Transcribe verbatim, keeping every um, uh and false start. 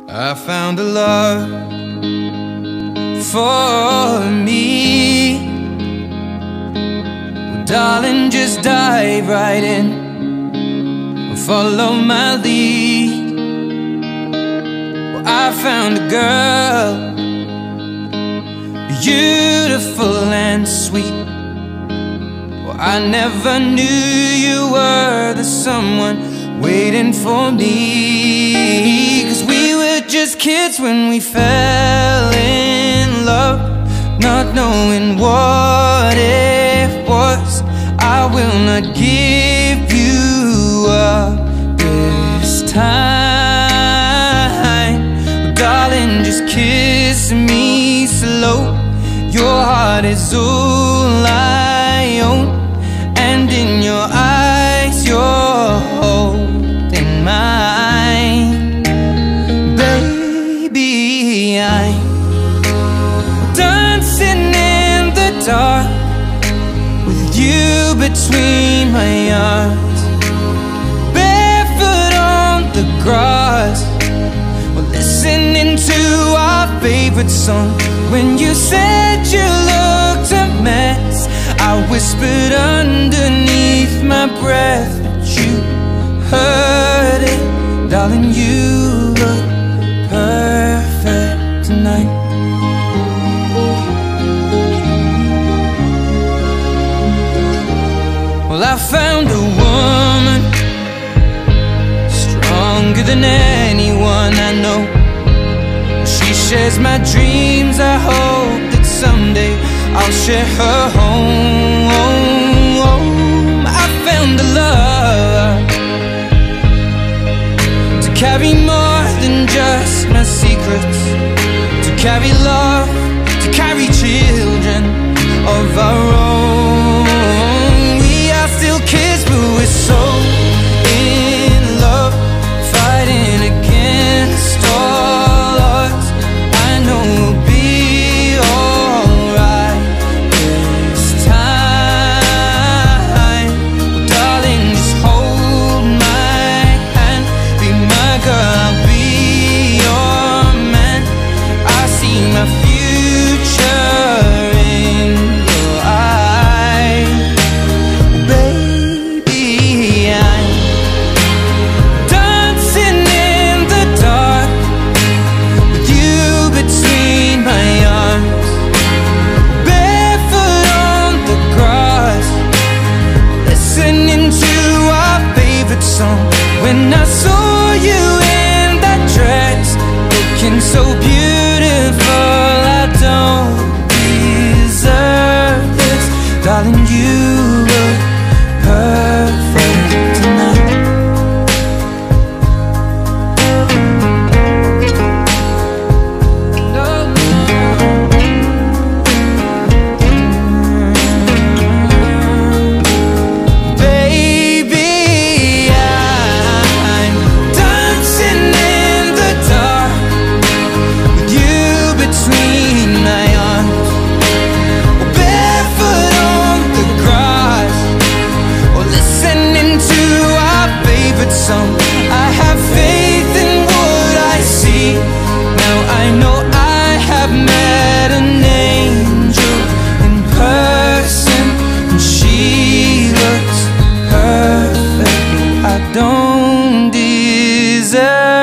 I found a love for me. Well, darling, just dive right in, follow my lead. Well, I found a girl, beautiful and sweet. Well, I never knew you were the someone waiting for me. 'Cause we were just kids when we fell in love, not knowing what it was. I will not give you up this time. But darling, just kiss me slow. Your heart is all I own, and in your eyes you're holding mine. Baby, I'm dancing in the dark with you between my arms, barefoot on the grass. We're listening to our favorite song. When you said you looked a mess, I whispered underneath my breath, but you heard it. Darling, you look perfect tonight. Well, I found a woman stronger than anyone I know. She shares my dreams. I hope that someday I'll share her home. I found a love to carry more than just my secrets, to carry love, to carry children of our own. We are still kids, but we're so in love, fighting against all odds. I know we'll be alright this time. Darling, just hold my hand, be my girl, I'll be your man. I see my future in your eyes. Baby, I'm dancing in the dark with you between my arms, barefoot on the grass, listening to our favorite song. When I saw you in that dress, looking so beautiful, I don't deserve this. Darling, you look perfect tonight. Baby, I'm dancing in the dark with you between my arms, barefoot on the grass, or listening to our favorite song. I have faith in what I see. Now I know I have met an angel in person, and she looks perfect. I don't deserve